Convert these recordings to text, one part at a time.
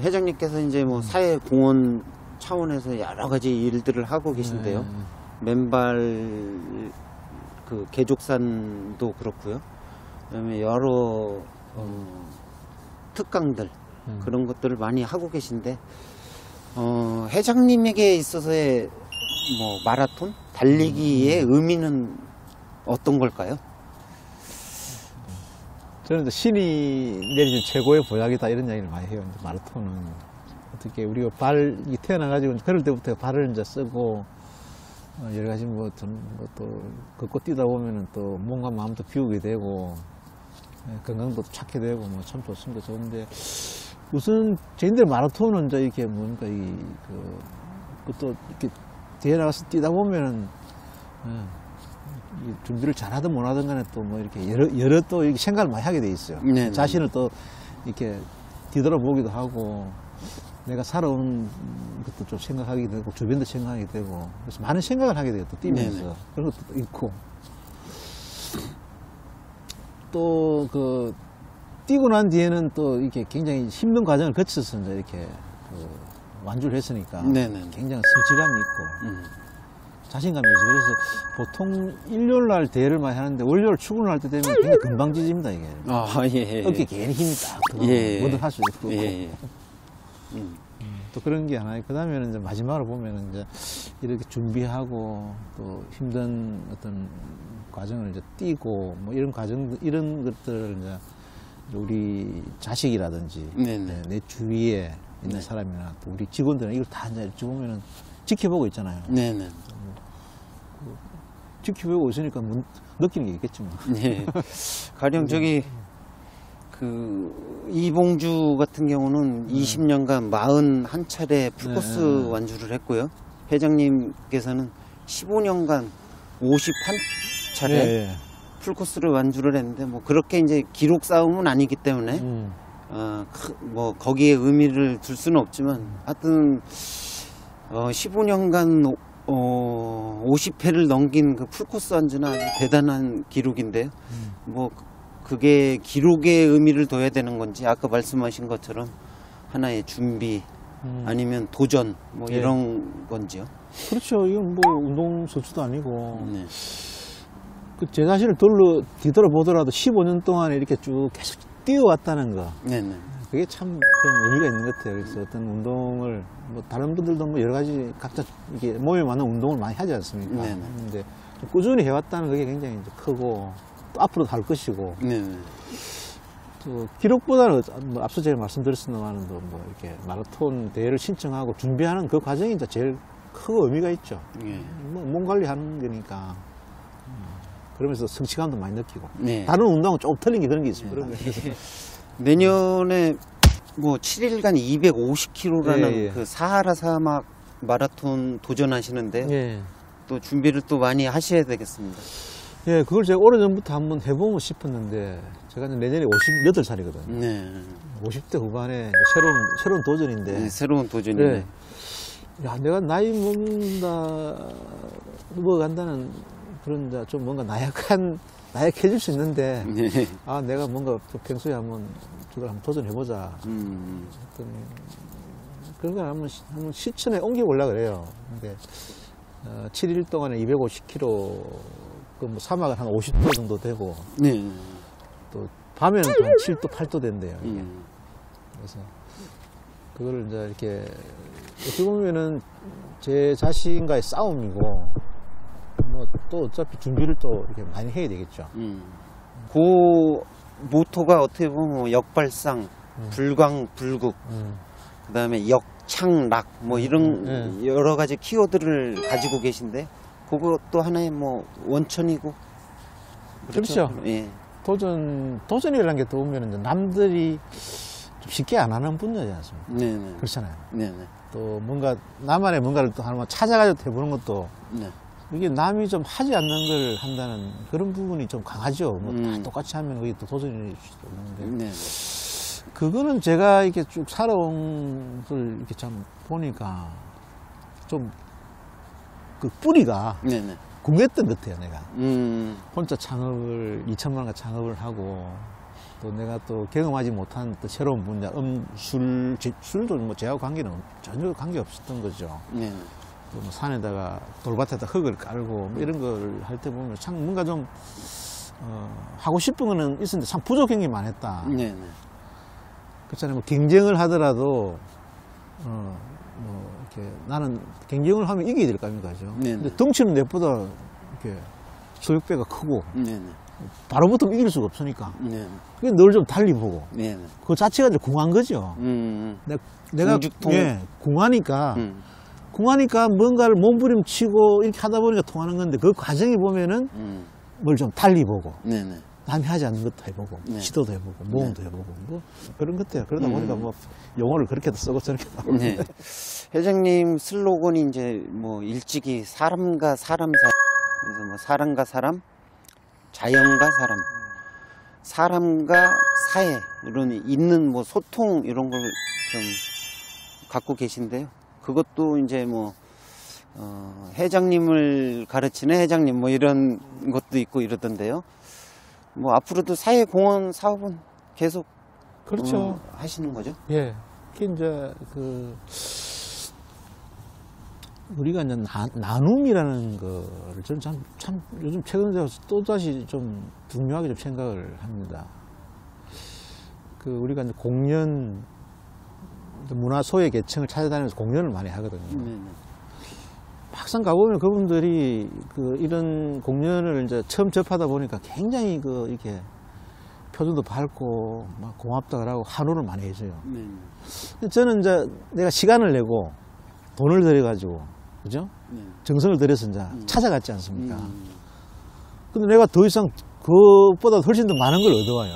회장님께서 이제 뭐 사회공헌 차원에서 여러 가지 일들을 하고 계신데요. 맨발 그 개족산도 그렇고요. 그다음에 여러 특강들 그런 것들을 많이 하고 계신데 회장님에게 있어서의 뭐 마라톤 달리기의 의미는 어떤 걸까요? 저는 신이 내리는 최고의 보약이다 이런 이야기를 많이 해요. 마라톤은 어떻게 우리가 발이 태어나가지고 그럴 때부터 발을 이제 쓰고 여러 가지 또 걷고 뛰다 보면은 또 몸과 마음도 비우게 되고 건강도 찾게 되고 뭐 참 좋습니다. 좋은데 우선 저희들 마라톤은 이제 이렇게 뭔가 또 이렇게 뒤에 나가서 뛰다 보면은 준비를 잘하든 못하든 간에 또 뭐 이렇게 여러 또 이렇게 생각을 많이 하게 돼 있어요. 네네. 자신을 또 이렇게 뒤돌아보기도 하고 내가 살아오는 것도 좀 생각하게 되고 주변도 생각하게 되고 그래서 많은 생각을 하게 돼요. 또 뛰면서 네네. 그런 것도 있고 또 그 뛰고 난 뒤에는 또 이렇게 굉장히 힘든 과정을 거쳐서 이제 이렇게 완주를 했으니까 네네. 굉장히 성취감이 있고 자신감이 있어요. 그래서 보통 일요일 날 대회를 많이 하는데 월요일 출근을 할 때 되면 굉장히 금방 지집니다 이게. 아, 예. 어깨 괜히 힘이 딱 들어가고 예. 뭐든 할 수 있고. 예. 또 그런 게 하나. 그 다음에는 이제 마지막으로 보면은 이제 이렇게 준비하고 또 힘든 어떤 과정을 이제 뛰고 뭐 이런 과정, 이런 것들을 이제 우리 자식이라든지 네네. 내 주위에 있는 네. 사람이나 또 우리 직원들은 이걸 다 이제 보면은 지켜보고 있잖아요. 네네. 지켜보고 있으니까 뭐 느끼는 게 있겠지 뭐. 네. 가령 저기 그 이봉주 같은 경우는 20년간 41차례 풀코스 네. 완주를 했고요. 회장님께서는 15년간 51차례 예. 풀코스를 완주를 했는데 뭐 그렇게 이제 기록 싸움은 아니기 때문에 뭐 거기에 의미를 둘 수는 없지만 하여튼 15년간 50회를 넘긴 그 풀코스 완주는 아주 대단한 기록인데요. 뭐 그게 기록의 의미를 둬야 되는 건지 아까 말씀하신 것처럼 하나의 준비 아니면 도전 뭐 예. 이런 건지요. 그렇죠. 이건 뭐 운동 선수도 아니고 네. 제 자신을 뒤돌아보더라도 15년 동안 이렇게 쭉 계속 뛰어왔다는 거. 네네. 그게 참 좀 의미가 있는 것 같아요. 그래서 어떤 운동을 뭐 다른 분들도 뭐 여러 가지 각자 이게 몸에 맞는 운동을 많이 하지 않습니까? 네네. 근데 꾸준히 해왔다는 그게 굉장히 이제 크고 또 앞으로도 할 것이고 네네. 또 기록보다는 뭐 앞서 제가 말씀드렸습니다만 뭐 이렇게 마라톤 대회를 신청하고 준비하는 그 과정이 이제 제일 큰 의미가 있죠. 예. 뭐 몸 관리하는 거니까. 그러면서 성취감도 많이 느끼고. 네. 다른 운동은 조금 틀린 게 그런 게 있습니다. 내년에 뭐 7일간 250km라는 예, 예. 그 사하라 사막 마라톤 도전하시는데요. 예. 또 준비를 또 많이 하셔야 되겠습니다. 예, 그걸 제가 오래전부터 한번 해보고 싶었는데, 제가 이제 내년에 58살이거든요. 네. 50대 후반에 새로운 도전인데. 네, 새로운 도전이네. 예. 야, 내가 나이 먹어간다는 그런 좀 뭔가 나약해질 수 있는데, 네. 아, 내가 뭔가 또 평소에 한번 저걸 한번 도전해보자. 어떤 그런 걸 한번 실천에 옮겨보려고 그래요. 근데, 7일 동안에 250km, 그 뭐 사막은 한 50도 정도 되고, 네. 또 밤에는 또 한 7도, 8도 된대요. 이게. 그래서 그거를 이제 이렇게 어떻게 보면은 제 자신과의 싸움이고, 뭐 또 어차피 준비를 또 이렇게 많이 해야 되겠죠. 그 모토가 어떻게 보면 뭐 역발상, 불광불국, 그 다음에 역창락, 뭐 이런 여러 가지 키워드를 가지고 계신데, 그것도 하나의 뭐 원천이고. 그렇죠. 예. 도전이라는 게 또 보면 이제 남들이 좀 쉽게 안 하는 분야지 않습니까? 네네. 그렇잖아요. 네네. 또 뭔가 나만의 뭔가를 또 한번 찾아가지고 해보는 것도 네. 이게 남이 좀 하지 않는 걸 한다는 그런 부분이 좀 강하죠. 뭐 다 똑같이 하면 그게 또 도전일 수도 있는데. 네. 그거는 제가 이렇게 쭉 살아온 걸 이렇게 참 보니까 좀 그 뿌리가 네네. 궁했던 것 같아요, 내가. 음. 혼자 창업을, 2천만 원 창업을 하고, 또 내가 또 경험하지 못한 또 새로운 분야, 술도 뭐 저하고 전혀 관계 없었던 거죠. 네. 또 뭐 산에다가 돌밭에다 흙을 깔고 뭐 이런 걸 할 때 보면 참 뭔가 좀, 하고 싶은 거는 있었는데 참 부족한 게 많았다. 네. 네. 그렇잖아요. 뭐 경쟁을 하더라도, 뭐, 이렇게 나는 경쟁을 하면 이겨야 될 거 아닙니까? 그죠? 네네. 근데 덩치는 내보다 이렇게 소육배가 크고, 네. 바로 붙으면 이길 수가 없으니까. 네. 그게 늘 좀 달리 보고. 네. 그 자체가 이제 궁한 거죠. 내가, 궁죽통. 예, 궁하니까 뭔가를 몸부림치고 이렇게 하다 보니까 통하는 건데 그 과정에 보면은 뭘 좀 달리 보고. 네네. 남이 하지 않는 것도 해보고, 네. 시도도 해보고, 모험도 해보고, 뭐, 그런 것들이야. 그러다 보니까 뭐, 용어를 그렇게도 쓰고 저렇게 하고. 네. 회장님 슬로건이 이제 뭐 일찍이 사람과 사람 사이. 그래서 뭐 사람과 사람, 자연과 사람, 사람과 사회, 이런 있는 뭐 소통 이런 걸 좀 갖고 계신데요. 그것도 이제 뭐, 회장님을 가르치는 회장님 뭐 이런 것도 있고 이러던데요. 뭐 앞으로도 사회공헌 사업은 계속 그렇죠. 하시는 거죠? 예. 그게 이제 우리가 이제 나눔이라는 거를 저는 참 요즘 최근 들어서 또다시 좀 중요하게 좀 생각을 합니다. 우리가 이제 공연, 문화 소외 계층을 찾아다니면서 공연을 많이 하거든요. 막상 가보면 그분들이 이런 공연을 이제 처음 접하다 보니까 굉장히 이렇게 표정도 밝고 막 고맙다 그러고 한호를 많이 해줘요. 저는 이제 내가 시간을 내고 돈을 들여가지고, 그죠? 정성을 들여서 이제 찾아갔지 않습니까? 근데 내가 더 이상 그것보다 훨씬 더 많은 걸 얻어와요.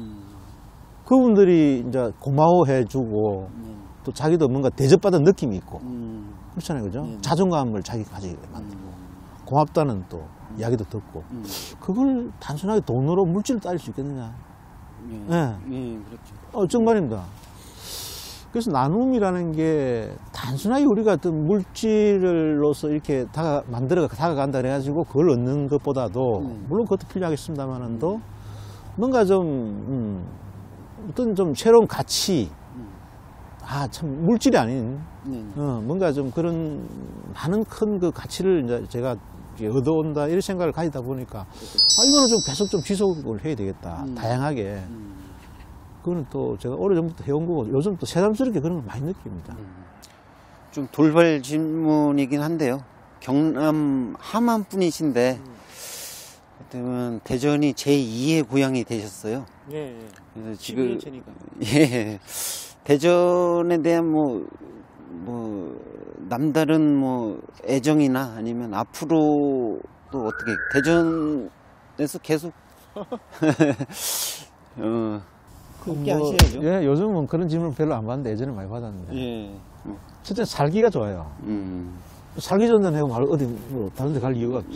그분들이 이제 고마워해주고 또 자기도 뭔가 대접받은 느낌이 있고 그렇잖아요, 그죠? 자존감을 자기가 가지게 만들고 고맙다는 또 이야기도 듣고 그걸 단순하게 돈으로 물질을 따질 수 있겠느냐? 예, 그렇죠. 정말입니다. 그래서 나눔이라는 게 단순하게 우리가 어떤 물질로서 이렇게 만들어 다가간다 그래가지고 그걸 얻는 것보다도 물론 그것도 필요하겠습니다만도 뭔가 좀 어떤 좀 새로운 가치, 참 물질이 아닌 뭔가 좀 그런 많은 큰 그 가치를 이제 제가 얻어온다 이런 생각을 가지다 보니까 이거는 좀 계속 좀 지속을 해야 되겠다. 다양하게. 그거는 또 제가 오래전부터 해온 거고 요즘 또 새삼스럽게 그런 걸 많이 느낍니다. 좀 돌발 질문이긴 한데요. 경남 함안 분이신데 그러면 대전이 제2의 고향이 되셨어요. 네. 그래서 지금 예, 대전에 대한 뭐 남다른 뭐 애정이나 아니면 앞으로 또 어떻게 대전에서 계속 함께 하셔야죠. 예, 요즘은 그런 질문 별로 안 받는데 예전에 많이 받았는데. 예. 진짜 살기가 좋아요. 살기 좋다는 해고 말 어디 뭐 다른 데 갈 이유가 없지.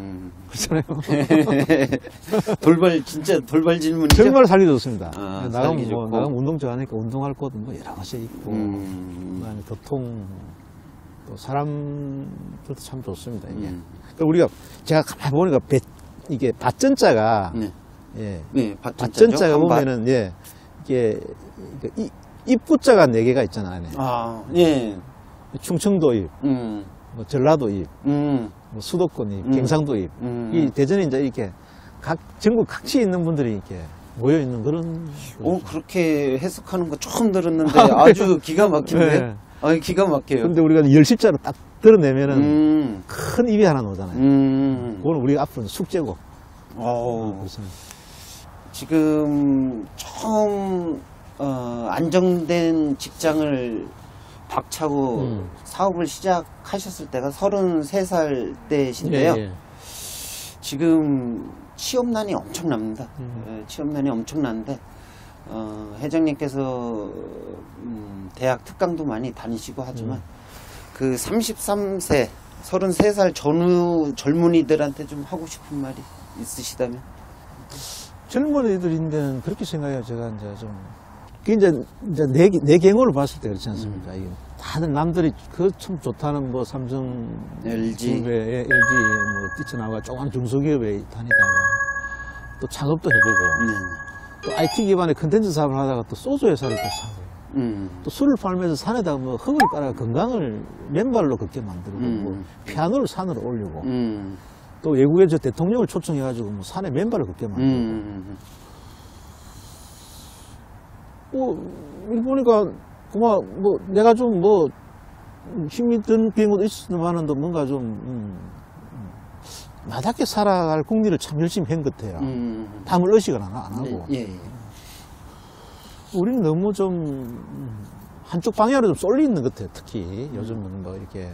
그렇잖아요. 진짜 돌발 질문이죠. 정말 살기 좋습니다. 살기 좋고. 나가면 운동 좋아하니까 운동할 곳은 뭐 여러 곳에 있고, 그다음에 교통, 또 사람들도 참 좋습니다, 이게. 그러니까 제가 가만히 보니까 이게 밭전자가, 네, 밭전자가 보면은, 이게, 입구자가 4개가 있잖아요. 예. 충청도 입, 뭐 전라도 입, 뭐 수도권 입, 경상도 입. 이 대전에 이제 이렇게 전국 각지에 있는 분들이 이렇게 모여 있는 그런. 그렇게 해석하는 거 처음 들었는데 아주 기가 막힌데. 네. 기가 막혀요. 근데 우리가 열십자로 딱 드러내면은 큰 입이 하나 나오잖아요. 그건 우리가 앞으로 숙제고. 그래서. 지금 처음 안정된 직장을 박차고 사업을 시작하셨을 때가 33살 때신데요. 지금 취업난이 엄청납니다. 취업난이 엄청난데 회장님께서 대학 특강도 많이 다니시고 하지만 그 33세, 33살 전후 젊은이들한테 좀 하고 싶은 말이 있으시다면? 젊은이들인데는 그렇게 생각해요. 제가 이제 좀. 그게 이제 내 경우를 봤을 때 그렇지 않습니까? 다들 남들이 참 좋다는 뭐 삼성, LG, LG 뭐 뛰쳐나와 조그만 중소기업에 다니다가 또 창업도 해보고 또 IT 기반의 컨텐츠 사업을 하다가 또 소주 회사를 또 사고 또 술을 팔면서 산에다가 뭐 흙을 깔아 건강을 맨발로 걷게 만들고 뭐 피아노를 산으로 올리고 또 외국에 저 대통령을 초청해가지고 뭐 산에 맨발을 걷게 만들고 이렇게 보니까 그만 뭐 내가 좀 뭐 힘이 든 경우도 있었지만은 또 뭔가 좀 나답게 살아갈 국리를 참 열심히 한 것 같아요. 담을 의식을 안 하고. 예, 예. 우리는 너무 좀 한쪽 방향으로 좀 쏠려 있는 것 같아요. 특히 요즘은 뭐 이렇게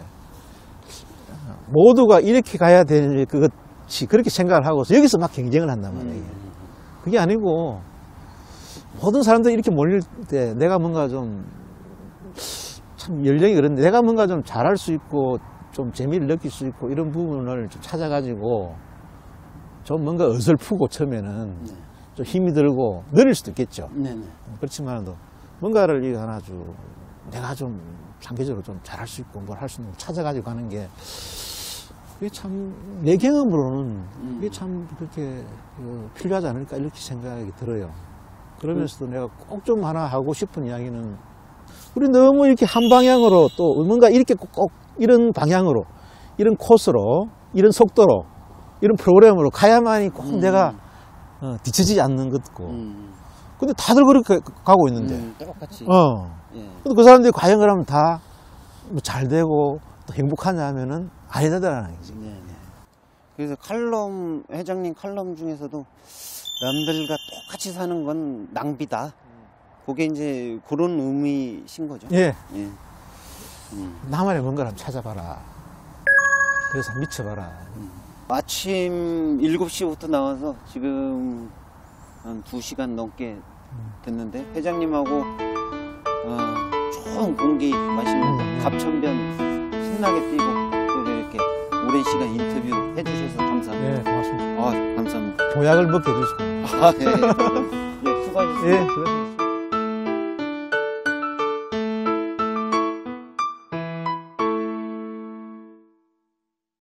모두가 이렇게 가야 되는 그것이 그렇게 생각을 하고서 여기서 막 경쟁을 한단 말이에요. 그게 아니고 모든 사람들이 이렇게 몰릴 때 내가 뭔가 좀 참 연령이 그런데 내가 뭔가 좀 잘할 수 있고 좀 재미를 느낄 수 있고 이런 부분을 좀 찾아가지고 좀 뭔가 어설프고 처음에는 좀 힘이 들고 느릴 수도 있겠죠. 네네. 그렇지만도 뭔가를 이거 하나 내가 좀 장기적으로 좀 잘할 수 있고 뭘 할 수 있는 걸 찾아가지고 가는 게 그게 참 내 경험으로는 이게 참 그렇게 필요하지 않을까 이렇게 생각이 들어요. 그러면서도 내가 꼭 좀 하나 하고 싶은 이야기는 우리 너무 이렇게 한 방향으로 또 뭔가 이렇게 꼭 이런 방향으로 이런 코스로 이런 속도로 이런 프로그램으로 가야만이 꼭 내가 뒤처지지 않는 것 같고 근데 다들 그렇게 가고 있는데 똑같이. 예. 근데 그 사람들이 과연 그러면 다 잘 되고 또 행복하냐 하면은 아니다라는 거지. 네, 네. 그래서 칼럼, 회장님 칼럼 중에서도 남들과 똑같이 사는 건 낭비다. 그게 이제 그런 의미신 거죠. 예. 예. 나만의 뭔가를 한번 찾아봐라. 그래서 미쳐봐라. 아침 7시부터 나와서 지금 한 2시간 넘게 됐는데 회장님하고 좋은 공기 마시면서 갑천변 신나게 뛰고 또 이렇게 오랜 시간 인터뷰 해주셔서 감사합니다. 예, 고맙습니다. 아, 감사합니다. 보약을 먹게 해주시고. 아, 예. 예, 수고하셨습니다. 예, 그렇습니다.